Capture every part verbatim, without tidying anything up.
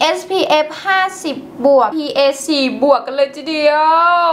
เอส พี เอฟ ห้าสิบ บวก พี เอ สี่ บวกกันเลยทีเดียว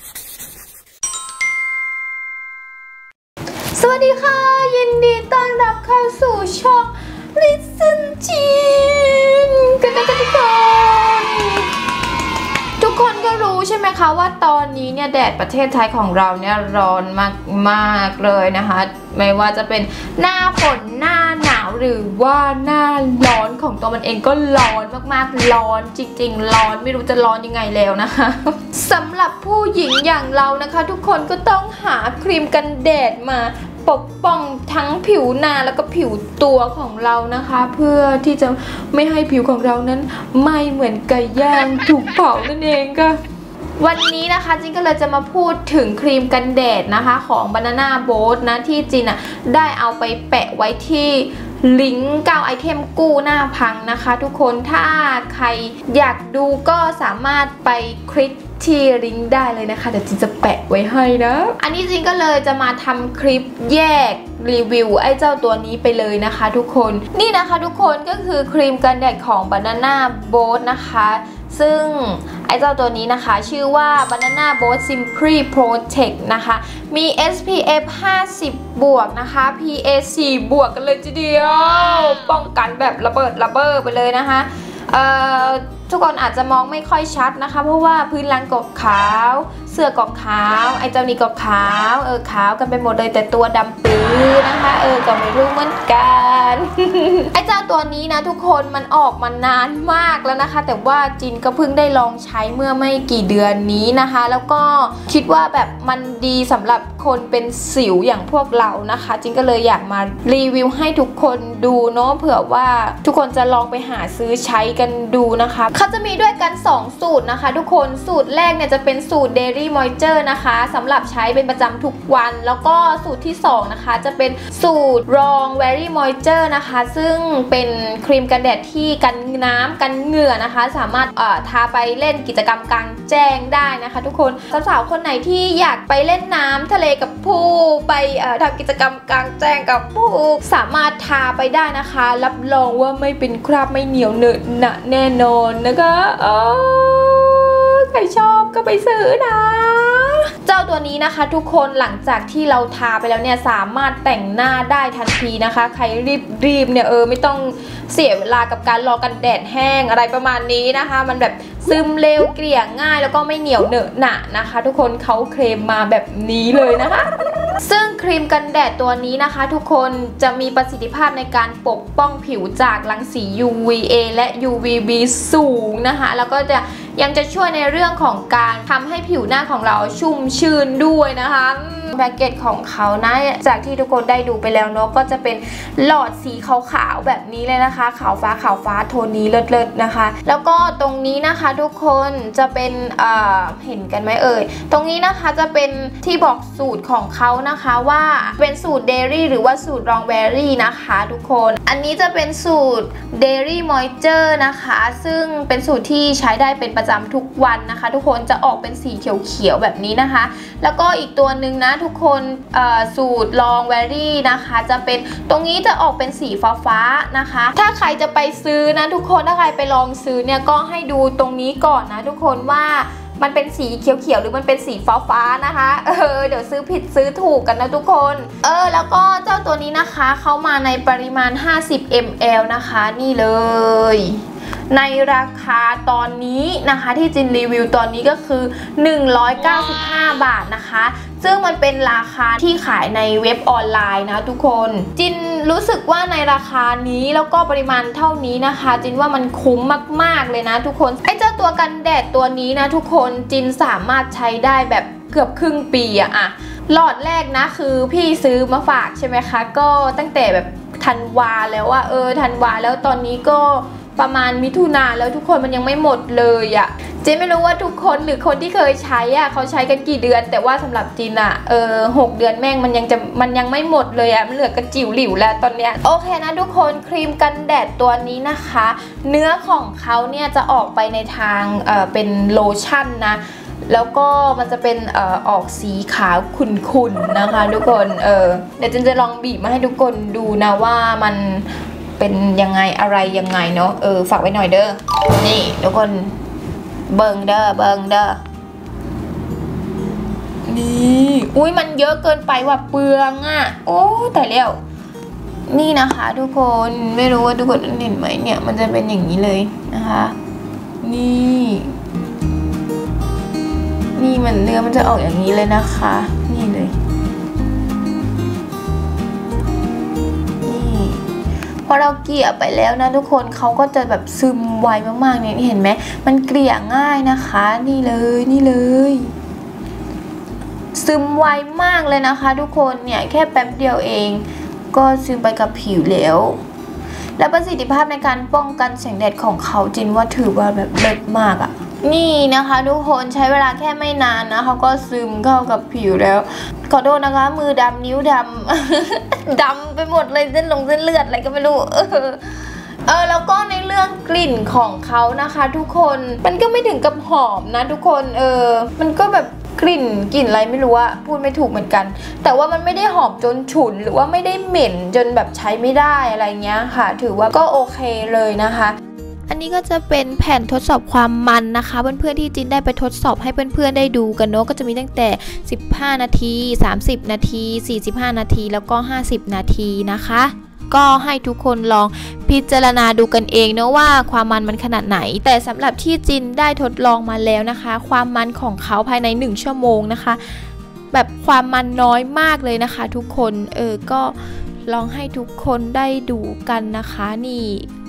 สวัสดีค่ะยินดีต้อนรับเข้าสู่ช่อง Listen จีนกันนะคะทุกคนทุกคนก็รู้ใช่ไหมคะว่าตอนนี้เนี่ยแดดประเทศไทยของเราเนี่ยร้อนมากๆเลยนะคะไม่ว่าจะเป็นหน้าฝนหน้าหนาวหรือว่าหน้าร้อนของตัวมันเองก็ร้อนมากๆร้อนจริงๆร้อนไม่รู้จะร้อนยังไงแล้วนะคะสำหรับผู้หญิงอย่างเรานะคะทุกคนก็ต้องหาครีมกันแดดมาปกป้องทั้งผิวหน้าแล้วก็ผิวตัวของเรานะคะเพื่อที่จะไม่ให้ผิวของเรานั้นไหม้เหมือนไก่ย่างถูกเผานั่นเองค่ะวันนี้นะคะจินก็เลยจะมาพูดถึงครีมกันแดดนะคะของ Banana Boat นะที่จินอ่ะได้เอาไปแปะไว้ที่ลิงก์เก้าไอเทมกู้หน้าพังนะคะทุกคนถ้าใครอยากดูก็สามารถไปคลิกที่ลิงก์ได้เลยนะคะเดี๋ยวจินจะแปะไว้ให้นะอันนี้จินก็เลยจะมาทำคลิปแยกรีวิวไอ้เจ้าตัวนี้ไปเลยนะคะทุกคนนี่นะคะทุกคนก็คือครีมกันแดดของ Banana Boat นะคะซึ่งไอ้เจ้าตัวนี้นะคะชื่อว่า Banana Boat Simply Protect นะคะมี เอส พี เอฟ ห้าสิบ บวกนะคะ พี เอ สี่ บวกกันเลยทีเดียวป้องกันแบบระเบิดระเบ้อไปเลยนะคะเอ่อทุกคนอาจจะมองไม่ค่อยชัดนะคะเพราะว่าพื้นหลังกบขาวเสื้อกบขาวไอ้เจ้านี่กบขาวเออขาวกันไปหมดเลยแต่ตัวดำปื้อนะคะเออก็ไม่รู้เหมือนกัน ไอ้เจ้าตัวนี้นะทุกคนมันออกมานานมากแล้วนะคะแต่ว่าจินก็เพิ่งได้ลองใช้เมื่อไม่กี่เดือนนี้นะคะแล้วก็คิดว่าแบบมันดีสำหรับคนเป็นสิวอย่างพวกเรานะคะจินก็เลยอยากมารีวิวให้ทุกคนดูเนาะเผื่อว่าทุกคนจะลองไปหาซื้อใช้กันดูนะคะเขาจะมีด้วยกันสองสูตรนะคะทุกคนสูตรแรกเนี่ยจะเป็นสูตร Daily Moisture นะคะสำหรับใช้เป็นประจำทุกวันแล้วก็สูตรที่สองนะคะจะเป็นสูตร Long Very Moisture นะคะซึ่งเป็นครีมกันแดดที่กันน้ำกันเหงื่อนะคะสามารถเอ่อทาไปเล่นกิจกรรมกลางแจ้งได้นะคะทุกคนสาวๆคนไหนที่อยากไปเล่นน้ำทะเลกับผู้ไปเอ่อทำกิจกรรมกลางแจ้งกับผู้สามารถทาไปได้นะคะรับรองว่าไม่เป็นคราบไม่เหนียวเหนอะหนะแน่นอนนะคะโอ้ใครชอบก็ไปซื้อนะเจ้าตัวนี้นะคะทุกคนหลังจากที่เราทาไปแล้วเนี่ยสามารถแต่งหน้าได้ทันทีนะคะใครรีบรีบเนี่ยเออไม่ต้องเสียเวลากับการรอกันแดดแห้งอะไรประมาณนี้นะคะมันแบบซึมเร็วเกลี่ยง่ายแล้วก็ไม่เหนียวเหนอะหนะนะคะทุกคนเขาเคลมมาแบบนี้เลยนะคะซึ่งครีมกันแดดตัวนี้นะคะทุกคนจะมีประสิทธิภาพในการปกป้องผิวจากรังสี ยู วี เอ และ ยู วี บี สูงนะคะแล้วก็จะยังจะช่วยในเรื่องของการทำให้ผิวหน้าของเราชุ่มชื่นด้วยนะคะแพ็กเกจของเขานะจากที่ทุกคนได้ดูไปแล้วเนาะก็จะเป็นหลอดสีขาวๆแบบนี้เลยนะคะขาวฟ้าขาวฟ้าโทนนี้เลิศๆนะคะแล้วก็ตรงนี้นะคะทุกคนจะเป็นเอ่อเห็นกันไหมเอ่ยตรงนี้นะคะจะเป็นที่บอกสูตรของเขานะคะว่าเป็นสูตร Dairy หรือว่าสูตร Long Berry นะคะทุกคนอันนี้จะเป็นสูตร Dairy Moisture นะคะซึ่งเป็นสูตรที่ใช้ได้เป็นประจำทุกวันนะคะทุกคนจะออกเป็นสีเขียวๆแบบนี้นะคะแล้วก็อีกตัวหนึ่งนะทุกคนสูตร Long Berry นะคะจะเป็นตรงนี้จะออกเป็นสีฟ้าๆนะคะถ้าใครจะไปซื้อนะทุกคนถ้าใครไปลองซื้อเนี่ยก็ให้ดูตรงนี้ก่อนนะทุกคนว่ามันเป็นสีเขียวๆหรือมันเป็นสีฟ้าๆนะคะเออเดี๋ยวซื้อผิดซื้อถูกกันนะทุกคนเออแล้วก็เจ้าตัวนี้นะคะเข้ามาในปริมาณห้าสิบมิลลิลิตรนะคะนี่เลยในราคาตอนนี้นะคะที่จินรีวิวตอนนี้ก็คือหนึ่งร้อยเก้าสิบห้าบาทนะคะซึ่งมันเป็นราคาที่ขายในเว็บออนไลน์นะทุกคนจินรู้สึกว่าในราคานี้แล้วก็ปริมาณเท่านี้นะคะจินว่ามันคุ้มมากๆเลยนะทุกคนไอ้เจ้าตัวกันแดดตัวนี้นะทุกคนจินสามารถใช้ได้แบบเกือบครึ่งปีอะอะหลอดแรกนะคือพี่ซื้อมาฝากใช่ไหมคะก็ตั้งแต่แบบธันวาแล้วว่าเออธันวาแล้วตอนนี้ก็ประมาณมิถุนาแล้วทุกคนมันยังไม่หมดเลยอะเจนไม่รู้ว่าทุกคนหรือคนที่เคยใช้อะเขาใช้กันกี่เดือนแต่ว่าสำหรับจินอะเออหกเดือนแม่งมันยังจะมันยังไม่หมดเลยอะมันเหลือกระจิ๋วหลิวแล้วตอนเนี้ยโอเคนะทุกคนครีมกันแดดตัวนี้นะคะเนื้อของเขาเนี่ยจะออกไปในทางเออเป็นโลชั่นนะแล้วก็มันจะเป็นเอ่อออกสีขาวขุ่นๆนะคะทุกคนเออเดี๋ยวจินจะลองบีบมาให้ทุกคนดูนะว่ามันเป็นยังไงอะไรยังไงเนาะเออฝากไว้หน่อยเด้อนี่ทุกคนเบิงเด้อเบิงเด้อนี่อุ้ยมันเยอะเกินไปว่ะเปลืองอ่ะโอ้แต่แล้วนี่นะคะทุกคนไม่รู้ว่าทุกคนเห็นไหมเนี่ยมันจะเป็นอย่างนี้เลยนะคะนี่นี่มันเนื้อมันจะออกอย่างนี้เลยนะคะนี่เลยนี่พอเราเกลี่ยไปแล้วนะทุกคนเขาก็จะแบบซึมไวมากๆเนี่ยเห็นไหมมันเกลี่ยง่ายนะคะนี่เลยนี่เลยซึมไวมากเลยนะคะทุกคนเนี่ยแค่แป๊บเดียวเองก็ซึมไปกับผิวแล้วและประสิทธิภาพในการป้องกันแสงแดดของเขาจินว่าถือว่าแบบเลิศมากอะนี่นะคะทุกคนใช้เวลาแค่ไม่นานนะเขาก็ซึมเข้ากับผิวแล้วขอโทษนะคะมือดำนิ้วดำ ดำไปหมดเลยเส้นลงเส้นเลือดอะไรก็ไม่รู้เออเออแล้วก็ในเรื่องกลิ่นของเขานะคะทุกคนมันก็ไม่ถึงกับหอมนะทุกคนเออมันก็แบบกลิ่นกลิ่นอะไรไม่รู้อะพูดไม่ถูกเหมือนกันแต่ว่ามันไม่ได้หอมจนฉุนหรือว่าไม่ได้เหม็นจนแบบใช้ไม่ได้อะไรเงี้ยค่ะถือว่าก็โอเคเลยนะคะอันนี้ก็จะเป็นแผ่นทดสอบความมันนะคะเพื่อนๆที่จินได้ไปทดสอบให้เพื่อนๆได้ดูกันเนาะก็จะมีตั้งแต่สิบห้านาทีสามสิบนาทีสี่สิบห้านาทีแล้วก็ห้าสิบนาทีนะคะก็ให้ทุกคนลองพิจารณาดูกันเองเนาะว่าความมันมันขนาดไหนแต่สำหรับที่จินได้ทดลองมาแล้วนะคะความมันของเขาภายในหนึ่งชั่วโมงนะคะแบบความมันน้อยมากเลยนะคะทุกคนเออก็ลองให้ทุกคนได้ดูกันนะคะนี่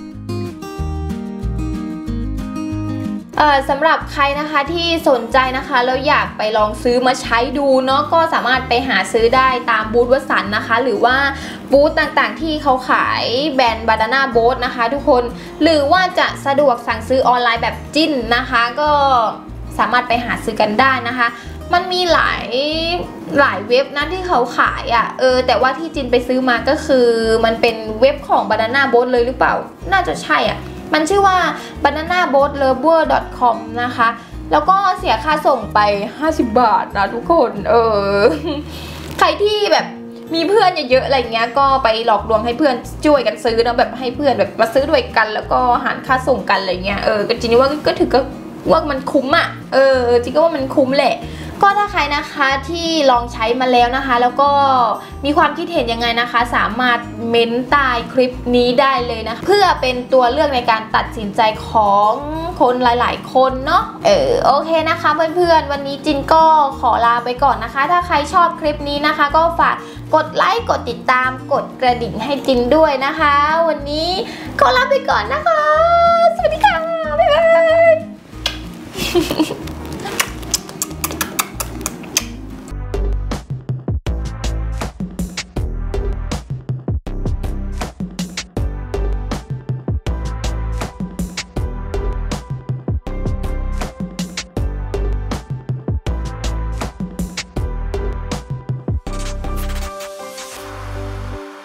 เอ่อสำหรับใครนะคะที่สนใจนะคะแล้วอยากไปลองซื้อมาใช้ดูเนาะก็สามารถไปหาซื้อได้ตามบูธวัสันนะคะหรือว่าบูธต่างๆที่เขาขายแบรนด์บานาน่าโบ๊ทนะคะทุกคนหรือว่าจะสะดวกสั่งซื้อออนไลน์แบบจิ้นนะคะก็สามารถไปหาซื้อกันได้นะคะมันมีหลายหลายเว็บนะที่เขาขายอ่ะเออแต่ว่าที่จินไปซื้อมาก็คือมันเป็นเว็บของ Banana Boat เลยหรือเปล่าน่าจะใช่อ่ะมันชื่อว่า บานาน่าโบ๊ทเลฟเวอร์ ดอท คอม นะคะแล้วก็เสียค่าส่งไปห้าสิบบาทนะทุกคนเออใครที่แบบมีเพื่อนเยอะๆอะไรเงี้ยก็ไปหลอกลวงให้เพื่อนช่วยกันซื้อนะแบบให้เพื่อนแบบมาซื้อด้วยกันแล้วก็หารค่าส่งกันอะไรเงี้ยเออจริงๆว่าก็ถือก็ว่ามันคุ้มอ่ะเออจริงก็ว่ามันคุ้มแหละก็ถ้าใครนะคะที่ลองใช้มาแล้วนะคะแล้วก็มีความคิดเห็นยังไงนะคะสามารถเม้นใต้คลิปนี้ได้เลยนะเพื่อเป็นตัวเลือกในการตัดสินใจของคนหลายๆคนเนาะเออโอเคนะคะเพื่อนๆวันนี้จินก็ขอลาไปก่อนนะคะถ้าใครชอบคลิปนี้นะคะก็ฝากกดไลค์กดติดตามกดกระดิ่งให้จินด้วยนะคะวันนี้ขอลาไปก่อนนะคะสวัสดีค่ะ